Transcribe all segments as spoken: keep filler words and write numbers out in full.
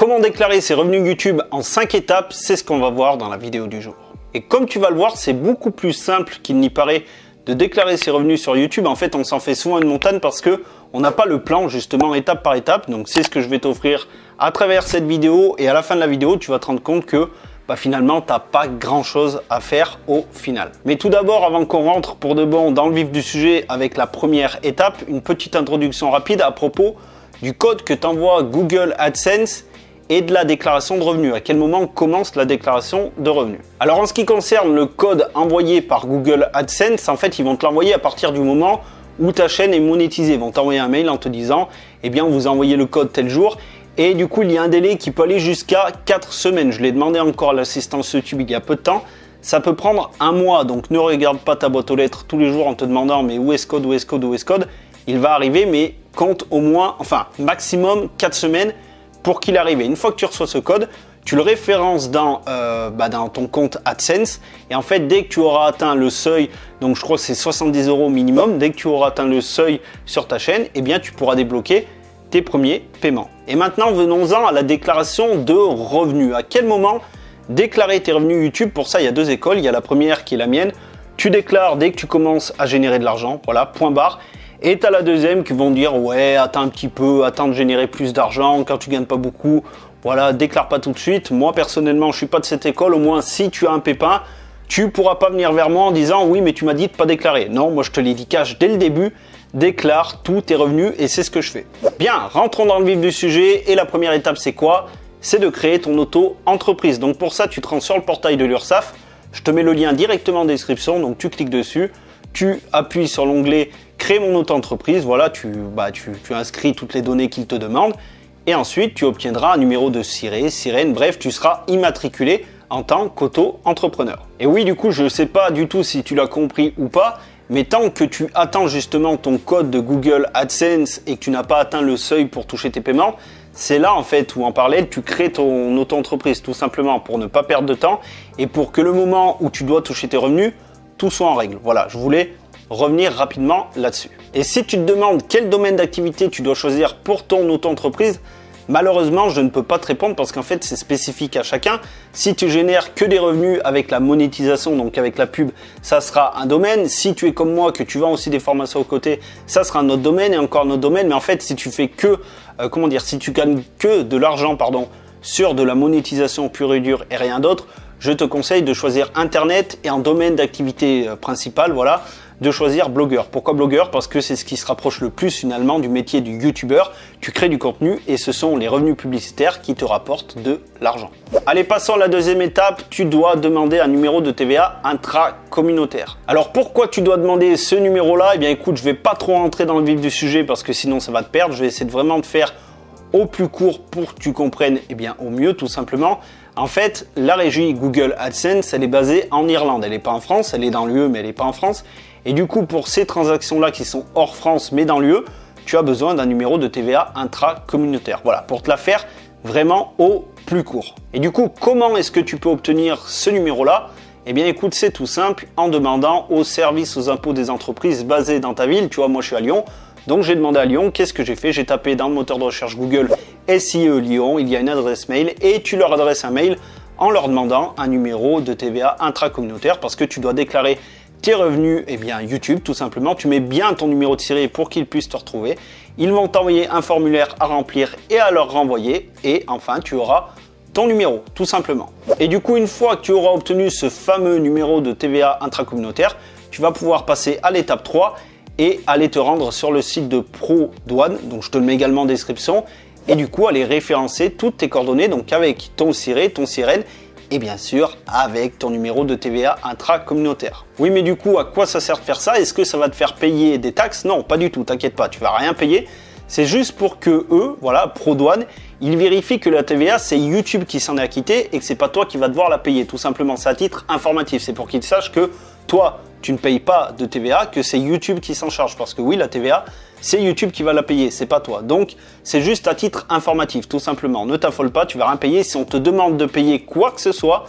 Comment déclarer ses revenus YouTube en cinq étapes, c'est ce qu'on va voir dans la vidéo du jour. Et comme tu vas le voir, c'est beaucoup plus simple qu'il n'y paraît de déclarer ses revenus sur YouTube. En fait, on s'en fait souvent une montagne parce que on n'a pas le plan justement étape par étape. Donc c'est ce que je vais t'offrir à travers cette vidéo. Et à la fin de la vidéo, tu vas te rendre compte que bah, finalement, tu n'as pas grand chose à faire au final. Mais tout d'abord, avant qu'on rentre pour de bon dans le vif du sujet avec la première étape, une petite introduction rapide à propos du code que t'envoie Google AdSense et de la déclaration de revenus. À quel moment commence la déclaration de revenus? Alors en ce qui concerne le code envoyé par Google AdSense, en fait, ils vont te l'envoyer à partir du moment où ta chaîne est monétisée. Ils vont t'envoyer un mail en te disant, eh bien, vous envoyez le code tel jour. Et du coup, il y a un délai qui peut aller jusqu'à quatre semaines. Je l'ai demandé encore à l'assistance YouTube il y a peu de temps. Ça peut prendre un mois. Donc, ne regarde pas ta boîte aux lettres tous les jours en te demandant, mais où est ce code, où est ce code, où est ce code? Il va arriver, mais compte au moins, enfin, maximum quatre semaines pour qu'il arrive. Et une fois que tu reçois ce code, tu le références dans, euh, bah, dans ton compte AdSense. Et en fait, dès que tu auras atteint le seuil, donc je crois que c'est soixante-dix euros minimum, dès que tu auras atteint le seuil sur ta chaîne, eh bien, tu pourras débloquer tes premiers paiements. Et maintenant, venons-en à la déclaration de revenus. À quel moment déclarer tes revenus YouTube? Pour ça, il y a deux écoles. Il y a la première qui est la mienne. Tu déclares dès que tu commences à générer de l'argent. Voilà, point barre. Et tu as la deuxième qui vont dire, ouais, attends un petit peu, attends de générer plus d'argent. Quand tu gagnes pas beaucoup, voilà, déclare pas tout de suite. Moi, personnellement, je suis pas de cette école. Au moins, si tu as un pépin, tu pourras pas venir vers moi en disant, oui, mais tu m'as dit de pas déclarer. Non, moi, je te l'ai dit cash dès le début. Déclare tous tes revenus et c'est ce que je fais. Bien, rentrons dans le vif du sujet et la première étape c'est quoi? C'est de créer ton auto-entreprise. Donc pour ça, tu te rends sur le portail de l'URSSAF. Je te mets le lien directement en description, donc tu cliques dessus, tu appuies sur l'onglet créer mon auto-entreprise. Voilà, tu, bah, tu, tu inscris toutes les données qu'il te demande et ensuite tu obtiendras un numéro de ciré, sirène, bref, tu seras immatriculé en tant qu'auto-entrepreneur. Et oui, du coup, je ne sais pas du tout si tu l'as compris ou pas, mais tant que tu attends justement ton code de Google AdSense et que tu n'as pas atteint le seuil pour toucher tes paiements, c'est là en fait où en parallèle tu crées ton auto-entreprise tout simplement pour ne pas perdre de temps et pour que le moment où tu dois toucher tes revenus, tout soit en règle. Voilà, je voulais revenir rapidement là-dessus. Et si tu te demandes quel domaine d'activité tu dois choisir pour ton auto-entreprise, malheureusement, je ne peux pas te répondre parce qu'en fait, c'est spécifique à chacun. Si tu génères que des revenus avec la monétisation, donc avec la pub, ça sera un domaine. Si tu es comme moi, que tu vends aussi des formations aux côtés, ça sera un autre domaine et encore un autre domaine. Mais en fait, si tu fais que, euh, comment dire, si tu gagnes que de l'argent, pardon, sur de la monétisation pure et dure et rien d'autre, je te conseille de choisir Internet et en domaine d'activité euh, principal, voilà, de choisir blogueur. Pourquoi blogueur? Parce que c'est ce qui se rapproche le plus finalement du métier du youtubeur. Tu crées du contenu et ce sont les revenus publicitaires qui te rapportent de l'argent. Allez, passons à la deuxième étape. Tu dois demander un numéro de T V A intra-communautaire. Alors pourquoi tu dois demander ce numéro-là? Eh bien écoute, je vais pas trop rentrer dans le vif du sujet parce que sinon ça va te perdre. Je vais essayer de vraiment te faire au plus court pour que tu comprennes eh bien, au mieux tout simplement. En fait, la régie Google AdSense, elle est basée en Irlande. Elle n'est pas en France, elle est dans l'U E mais elle n'est pas en France. Et du coup, pour ces transactions-là qui sont hors France mais dans l'U E, tu as besoin d'un numéro de T V A intra-communautaire. Voilà, pour te la faire vraiment au plus court. Et du coup, comment est-ce que tu peux obtenir ce numéro-là? Eh bien écoute, c'est tout simple, en demandant au service aux impôts des entreprises basé dans ta ville. Tu vois, moi je suis à Lyon. Donc j'ai demandé à Lyon, qu'est-ce que j'ai fait? J'ai tapé dans le moteur de recherche Google S I E Lyon, il y a une adresse mail et tu leur adresses un mail en leur demandant un numéro de T V A intracommunautaire parce que tu dois déclarer tes revenus eh bien YouTube tout simplement. Tu mets bien ton numéro de série pour qu'ils puissent te retrouver. Ils vont t'envoyer un formulaire à remplir et à leur renvoyer et enfin tu auras ton numéro tout simplement. Et du coup, une fois que tu auras obtenu ce fameux numéro de T V A intracommunautaire, tu vas pouvoir passer à l'étape trois et aller te rendre sur le site de ProDouane, donc je te le mets également en description, et du coup aller référencer toutes tes coordonnées, donc avec ton ciré, ton sirène, et bien sûr avec ton numéro de T V A intracommunautaire. Oui, mais du coup, à quoi ça sert de faire ça? Est-ce que ça va te faire payer des taxes? Non, pas du tout, t'inquiète pas, tu vas rien payer. C'est juste pour que eux, voilà, ProDouane, ils vérifient que la T V A, c'est YouTube qui s'en est acquitté et que c'est pas toi qui vas devoir la payer. Tout simplement, c'est à titre informatif. C'est pour qu'ils sachent que toi, tu ne payes pas de T V A, que c'est YouTube qui s'en charge. Parce que oui, la T V A, c'est YouTube qui va la payer, c'est pas toi. Donc, c'est juste à titre informatif, tout simplement. Ne t'affole pas, tu vas rien payer. Si on te demande de payer quoi que ce soit,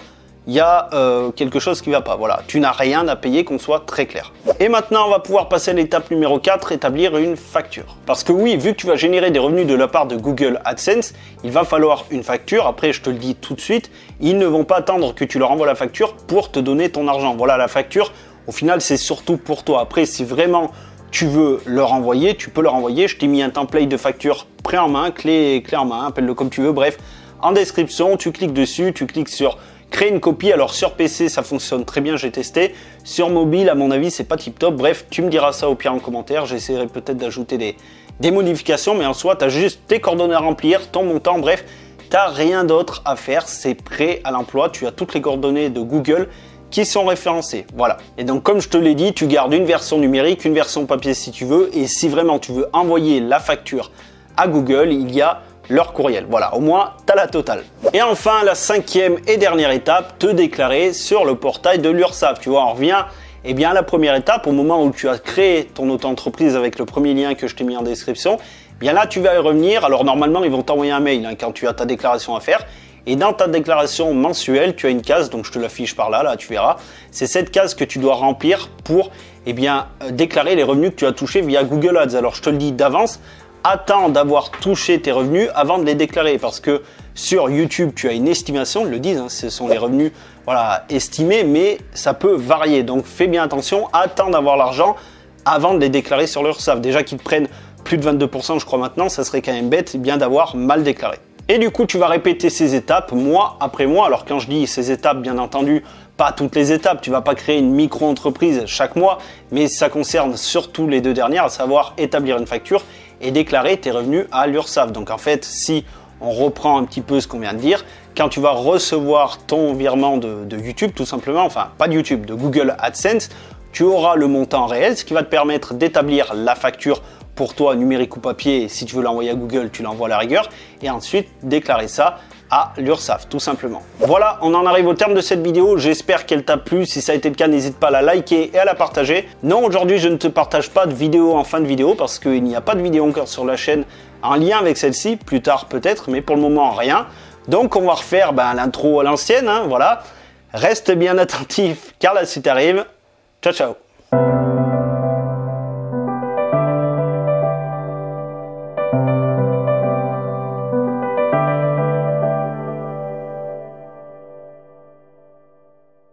il y a euh, quelque chose qui ne va pas. Voilà, tu n'as rien à payer, qu'on soit très clair. Et maintenant, on va pouvoir passer à l'étape numéro quatre, établir une facture. Parce que oui, vu que tu vas générer des revenus de la part de Google AdSense, il va falloir une facture. Après, je te le dis tout de suite, ils ne vont pas attendre que tu leur envoies la facture pour te donner ton argent. Voilà, la facture, au final, c'est surtout pour toi. Après, si vraiment tu veux leur envoyer, tu peux leur envoyer. Je t'ai mis un template de facture prêt en main, clé, clé en main, appelle-le comme tu veux. Bref, en description, tu cliques dessus, tu cliques sur créer une copie. Alors sur P C, ça fonctionne très bien, j'ai testé. Sur mobile, à mon avis, c'est pas tip top. Bref, tu me diras ça au pire en commentaire. J'essaierai peut-être d'ajouter des, des modifications, mais en soi, tu as juste tes coordonnées à remplir, ton montant, bref, tu n'as rien d'autre à faire. C'est prêt à l'emploi. Tu as toutes les coordonnées de Google qui sont référencées. Voilà. Et donc, comme je te l'ai dit, tu gardes une version numérique, une version papier si tu veux. Et si vraiment tu veux envoyer la facture à Google, il y a leur courriel. Voilà, au moins, tu as la totale. Et enfin, la cinquième et dernière étape, te déclarer sur le portail de l'URSSAF. Tu vois, on revient eh bien, à la première étape, au moment où tu as créé ton auto-entreprise avec le premier lien que je t'ai mis en description. Bien là, tu vas y revenir. Alors, normalement, ils vont t'envoyer un mail hein, quand tu as ta déclaration à faire. Et dans ta déclaration mensuelle, tu as une case, donc je te l'affiche par là, là, tu verras. C'est cette case que tu dois remplir pour eh bien, déclarer les revenus que tu as touchés via Google Ads. Alors, je te le dis d'avance, attends d'avoir touché tes revenus avant de les déclarer parce que sur YouTube, tu as une estimation, ils le disent, hein, ce sont les revenus voilà, estimés, mais ça peut varier. Donc fais bien attention, attends d'avoir l'argent avant de les déclarer sur l'URSSAF. Déjà qu'ils te prennent plus de vingt-deux pour cent, je crois maintenant, ça serait quand même bête bien d'avoir mal déclaré. Et du coup, tu vas répéter ces étapes mois après mois. Alors quand je dis ces étapes, bien entendu, pas toutes les étapes, tu ne vas pas créer une micro-entreprise chaque mois, mais ça concerne surtout les deux dernières, à savoir établir une facture et déclarer tes revenus à l'URSSAF. Donc en fait, si on reprend un petit peu ce qu'on vient de dire, quand tu vas recevoir ton virement de, de YouTube, tout simplement, enfin pas de YouTube, de Google AdSense, tu auras le montant réel, ce qui va te permettre d'établir la facture pour toi, numérique ou papier. Si tu veux l'envoyer à Google, tu l'envoies à la rigueur, et ensuite déclarer ça à l'URSSAF, tout simplement. Voilà, on en arrive au terme de cette vidéo. J'espère qu'elle t'a plu. Si ça a été le cas, n'hésite pas à la liker et à la partager. Non, aujourd'hui, je ne te partage pas de vidéo en fin de vidéo parce qu'il n'y a pas de vidéo encore sur la chaîne en lien avec celle-ci. Plus tard, peut-être, mais pour le moment, rien. Donc, on va refaire ben, l'intro à l'ancienne. Hein, voilà. Reste bien attentif car la suite arrive. Ciao, ciao.